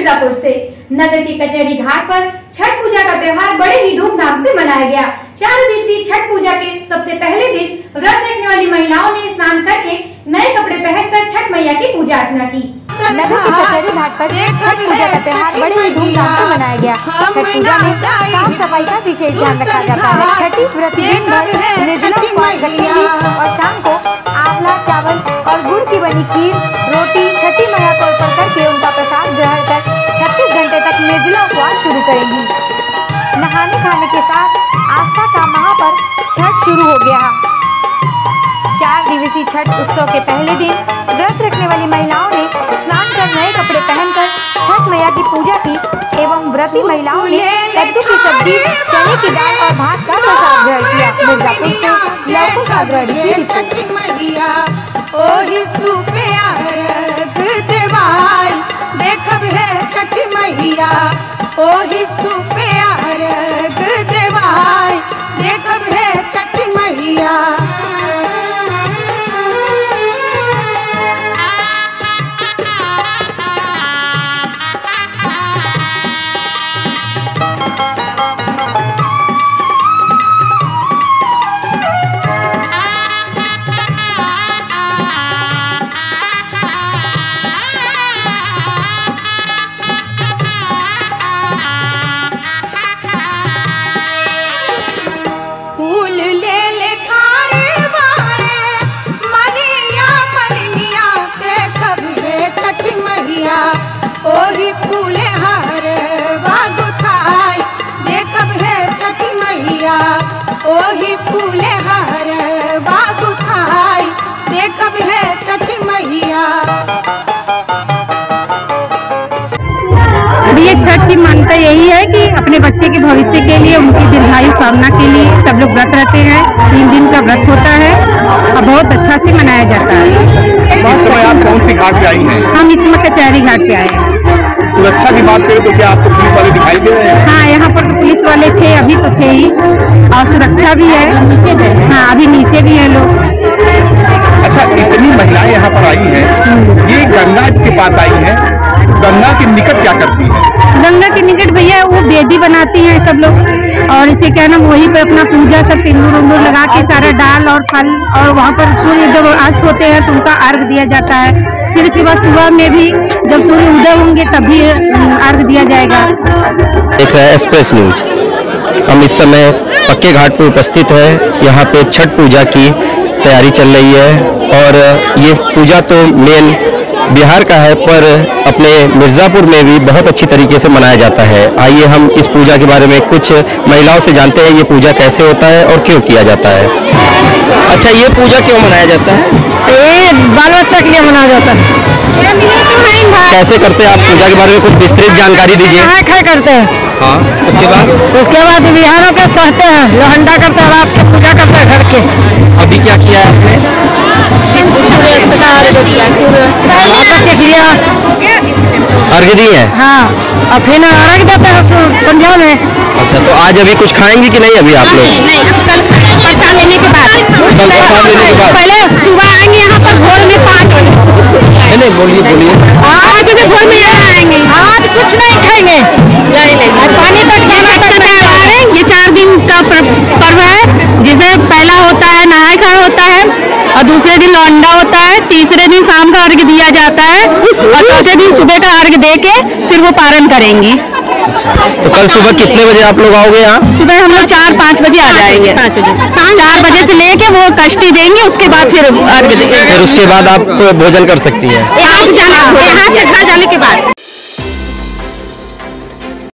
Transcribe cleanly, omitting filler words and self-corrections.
मिर्जापुर से। नगर के कचहरी घाट पर छठ पूजा का त्योहार बड़े ही धूमधाम से मनाया गया। 4 दिवसीय छठ पूजा के सबसे पहले दिन व्रत रखने वाली महिलाओं ने स्नान करके नए कपड़े पहनकर छठ मैया की पूजा अर्चना की। नगर के कचहरी घाट पर छठ पूजा का त्योहार बड़े ही धूमधाम से मनाया गया। छठ पूजा में साफ सफाई का विशेष ध्यान रखा जाता है। छठी व्रती दिन भर निर्जला उपवास रखेंगी और शाम को आंवला, चावल और गुड़ की बनी खीर, रोटी छठी मैया को अर्पण करके उनका प्रसाद ग्रहण कर 36 घंटे तक निर्जला उपवास शुरू करेंगी। नहाने खाने के साथ आस्था का महापर्व छठ शुरू हो गया। 4 दिवसीय छठ उत्सव के पहले दिन व्रत रखने वाली महिलाओं ने स्नान कर नए कपड़े पहनकर छठ मैया की पूजा की एवं व्रती महिलाओं ने कद्दू की सब्जी, चने की दाल और भात का प्रसाद ग्रहण किया। मिर्जापुर से लौकुश अग्रणी की रिपोर्ट। ये छठ की मान्यता यही है कि अपने बच्चे के भविष्य के लिए, उनकी दीर्घायु कामना के लिए सब लोग व्रत रहते हैं। 3 दिन का व्रत होता है और बहुत अच्छा से मनाया जाता है। आप कौन सी घाट पे आई हैं? हम इस समय कचहरी घाट पे आए हैं। सुरक्षा की बात करें तो क्या आपको पुलिस वाले दिखाई दे रहे हैं? हाँ, यहाँ पर तो पुलिस वाले थे, अभी तो थे ही, और सुरक्षा भी है। नीचे गए? हाँ, अभी नीचे भी है लोग। अच्छा, इतनी महिलाएं यहाँ पर आई हैं, ये गंगा के पास आई हैं, गंगा के निकट क्या करती है? गंगा के निकट भैया वो बेदी बनाती हैं सब लोग, और इसे क्या नाम वहीं पे अपना पूजा सब सिंदूर उंदूर लगा के सारा डाल और फल, और वहाँ पर सूर्य जब अस्त होते हैं तो उनका अर्घ दिया जाता है। फिर इसके बाद सुबह में भी जब सूर्य उदय होंगे तभी अर्घ दिया जाएगा। देख रहे हैं एक्सप्रेस न्यूज। हम इस समय पक्के घाट पर उपस्थित है। यहाँ पे छठ पूजा की तैयारी चल रही है और ये पूजा तो मेन बिहार का है, पर अपने मिर्ज़ापुर में भी बहुत अच्छी तरीके से मनाया जाता है। आइए हम इस पूजा के बारे में कुछ महिलाओं से जानते हैं, ये पूजा कैसे होता है और क्यों किया जाता है। अच्छा, ये पूजा क्यों मनाया जाता है? ये बाल बच्चा के लिए मनाया जाता है। कैसे करते हैं आप पूजा के बारे में कुछ विस्तृत जानकारी दीजिए। क्या करते हैं? हाँ, उसके बाद बिहारों के सहते हैं, लोहंडा करते हैं, रात के पूजा करते हैं घर के। अभी क्या किया है आपने? अर्घ दी है? हाँ, और फिर अर्घ देते हैं संध्या में। अच्छा, तो आज अभी कुछ खाएंगी कि नहीं अभी आप लोग? नहीं, अब कल प्रसाद लेने के बाद। कल प्रसाद लेने के बाद पहले सुबह आएंगे यहाँ पर भोर में 5 बजे। नहीं, बोलिए। 5 बजे भोर में यहाँ आएंगे। आज कुछ नहीं खाएंगे, पानी तक त्योहार है। ये 4 दिन का पर्व है, जिसे पहला होता है नहाय खाए होता है, और दूसरे दिन लौंडा होता है, तीसरे दिन शाम का अर्घ दिया जाता है, और चौथे दिन सुबह का अर्घ दे के फिर वो पारण करेंगी। तो कल सुबह कितने बजे आप लोग आओगे यहाँ? सुबह हम लोग 4-5 बजे आ जाएंगे। 4 बजे से लेके वो कष्टी देंगे, उसके बाद फिर अर्घ देंगे। फिर उसके बाद आप भोजन कर सकती है यहाँ से घर जाने के बाद।